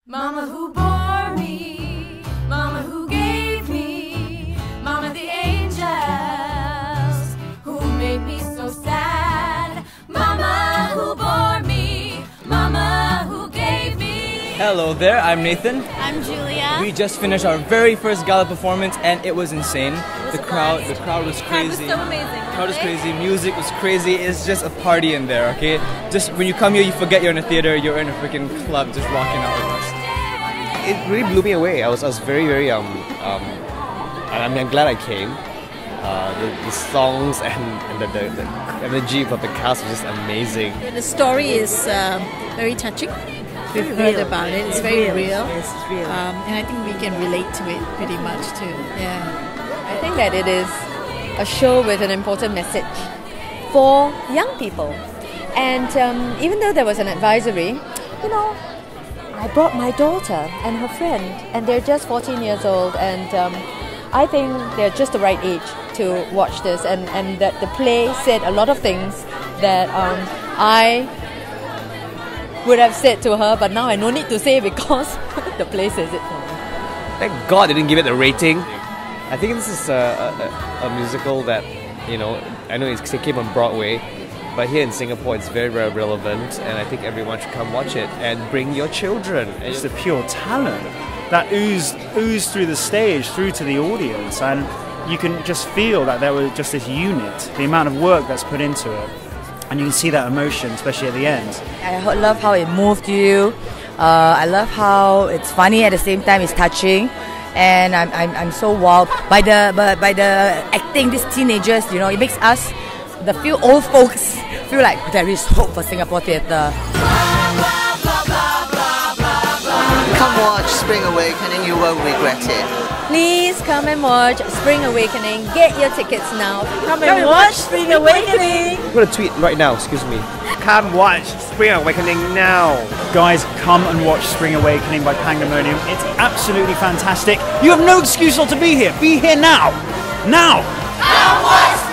Mama who bore me, Mama who gave me, Mama the angels who made me so sad. Mama who bore me, Mama who gave me. Hello there, I'm Nathan. I'm Julia. We just finished our very first gala performance and it was insane. The crowd was crazy. The crowd was so amazing. The crowd was crazy, music was crazy. It's just a party in there, okay? Just when you come here, you forget you're in a theater, you're in a freaking club just rocking out with us. It really blew me away. I was very and I'm glad I came. The songs and the energy of the cast was just amazing. The story is very touching. We've heard about it. It's very real. Yes, it's real. And I think we can relate to it pretty much too. Yeah. I think that it is a show with an important message for young people. And even though there was an advisory, you know, I brought my daughter and her friend, and they're just 14 years old, and I think they're just the right age to watch this, and that the play said a lot of things that I would have said to her, but now I no need to say because the play says it for me. Thank God they didn't give it a rating. I think this is a musical that, you know, I know it came on Broadway, but here in Singapore it's very, very relevant, and I think everyone should come watch it and bring your children. It's the pure talent that oozed through the stage, through to the audience, and you can just feel that there was just this unit, the amount of work that's put into it, and you can see that emotion, especially at the end. I love how it moved you. I love how it's funny at the same time it's touching, and I'm so wowed by the acting. These teenagers, you know, it makes us, the few old folks, feel like there is hope for Singapore theatre. Come watch Spring Awakening, you won't regret it. Please come and watch Spring Awakening. Get your tickets now. Come and watch Spring Awakening! I'm going to tweet right now, excuse me. Come watch Spring Awakening now! Guys, come and watch Spring Awakening by PANGDEMONiUM. It's absolutely fantastic. You have no excuse not to be here. Be here now! Now! Come watch